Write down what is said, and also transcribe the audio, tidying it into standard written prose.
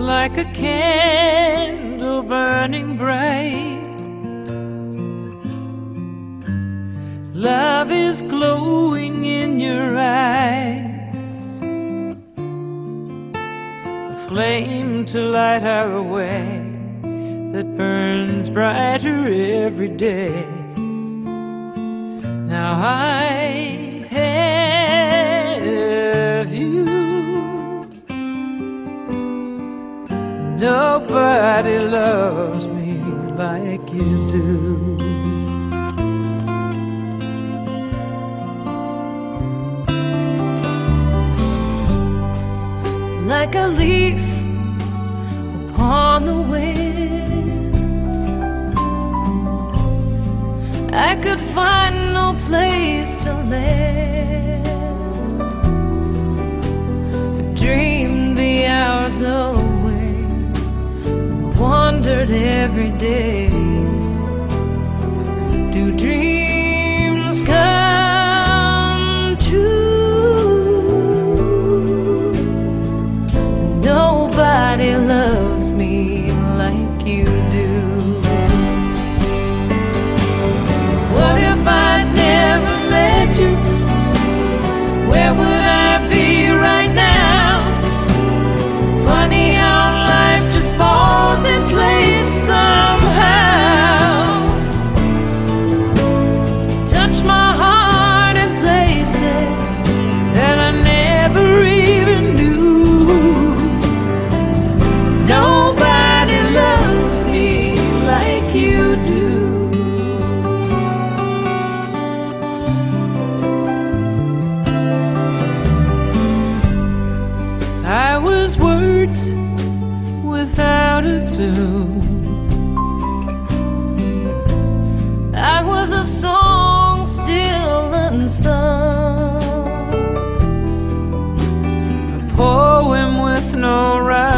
like a candle burning bright. Love is glowing in your eyes, a flame to light our way that burns brighter every day. Now I have you. Nobody loves me like you do. Like a leaf upon the wind, I could find no place to land. I dreamed the hours away, wondered every day, do dreams come true? Nobody loves me like you do. What if I'd never met you? Where would I be right now? Funny how life just falls in place somehow. Touch my heart in places that I never even knew. Nobody loves me like you do. I was words without a tune. I was a song still unsung, A poem with no rhyme.